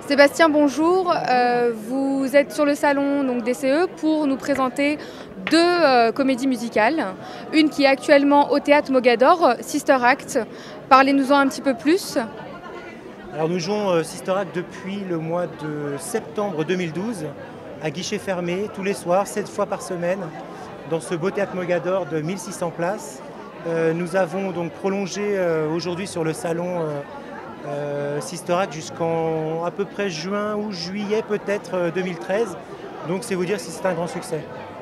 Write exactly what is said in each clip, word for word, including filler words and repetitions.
Sébastien, bonjour. Euh, vous êtes sur le salon donc, D C E pour nous présenter deux euh, comédies musicales. Une qui est actuellement au Théâtre Mogador, Sister Act. Parlez-nous-en un petit peu plus. Alors nous jouons euh, Sister Act depuis le mois de septembre deux mille douze à guichet fermé tous les soirs, sept fois par semaine, dans ce beau Théâtre Mogador de mille six cents places. Euh, nous avons donc prolongé euh, aujourd'hui sur le salon euh, euh, Sister Act jusqu'en à peu près juin ou juillet peut-être euh, deux mille treize. Donc c'est vous dire si c'est un grand succès.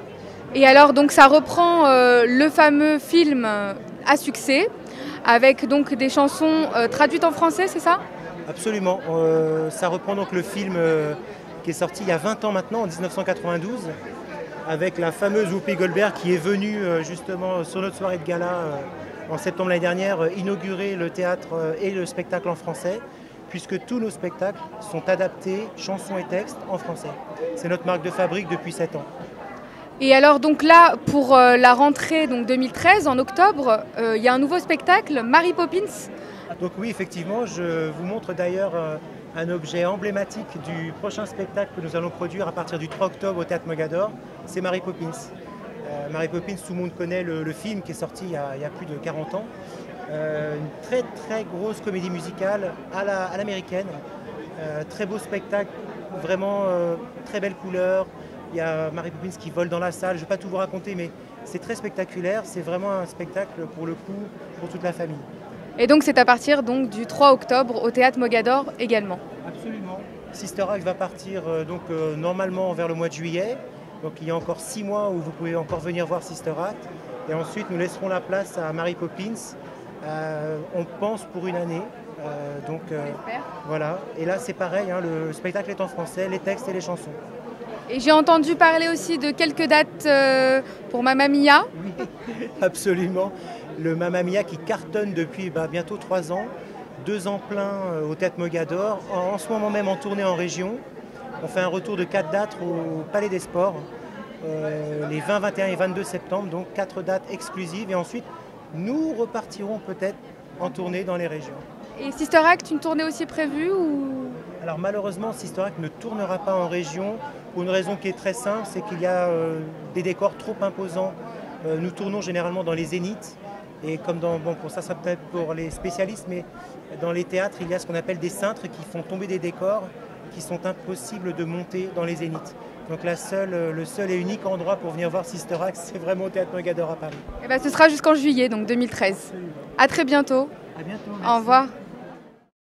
Et alors donc ça reprend euh, le fameux film à succès avec donc des chansons euh, traduites en français, c'est ça? Absolument. Euh, ça reprend donc le film euh, qui est sorti il y a vingt ans maintenant, en mille neuf cent quatre-vingt-douze, avec la fameuse Whoopi Goldberg qui est venue euh, justement sur notre soirée de gala euh, en septembre l'année dernière euh, inaugurer le théâtre euh, et le spectacle en français, puisque tous nos spectacles sont adaptés, chansons et textes, en français. C'est notre marque de fabrique depuis sept ans. Et alors donc là, pour euh, la rentrée donc deux mille treize, en octobre, il euh, y a un nouveau spectacle, Mary Poppins. Donc oui, effectivement, je vous montre d'ailleurs euh, un objet emblématique du prochain spectacle que nous allons produire à partir du trois octobre au Théâtre Mogador, c'est Mary Poppins. Euh, Mary Poppins, tout le monde connaît le, le film qui est sorti il y a, il y a plus de quarante ans. Euh, une très très grosse comédie musicale à la, à l'américaine. Euh, très beau spectacle, vraiment euh, très belle couleur. Il y a Mary Poppins qui vole dans la salle, je ne vais pas tout vous raconter, mais c'est très spectaculaire. C'est vraiment un spectacle pour le coup, pour toute la famille. Et donc c'est à partir donc, du trois octobre au Théâtre Mogador également. Absolument. Sister Act va partir euh, donc, euh, normalement vers le mois de juillet. Donc il y a encore six mois où vous pouvez encore venir voir Sister Act. Et ensuite nous laisserons la place à Mary Poppins. Euh, on pense pour une année. Euh, donc euh, voilà. Et là c'est pareil, hein, le spectacle est en français, les textes et les chansons. Et j'ai entendu parler aussi de quelques dates euh, pour Mamma Mia. Oui, absolument. Le Mamma Mia qui cartonne depuis bah, bientôt trois ans, deux ans pleins euh, au Théâtre Mogador, en, en ce moment même en tournée en région. On fait un retour de quatre dates au Palais des Sports, euh, les vingt, vingt et un et vingt-deux septembre, donc quatre dates exclusives. Et ensuite, nous repartirons peut-être en tournée dans les régions. Et Sister Act, une tournée aussi prévue ou... Alors malheureusement, Sister Act ne tournera pas en région pour une raison qui est très simple, c'est qu'il y a euh, des décors trop imposants. Euh, nous tournons généralement dans les zéniths. Et comme dans, bon, pour ça sera peut-être pour les spécialistes, mais dans les théâtres, il y a ce qu'on appelle des cintres qui font tomber des décors qui sont impossibles de monter dans les zéniths. Donc la seule, le seul et unique endroit pour venir voir Sister Act, c'est vraiment au Théâtre Mogador à Paris. Et ben, ce sera jusqu'en juillet, donc deux mille treize. Absolument. À très bientôt. À bientôt. Merci. Au revoir.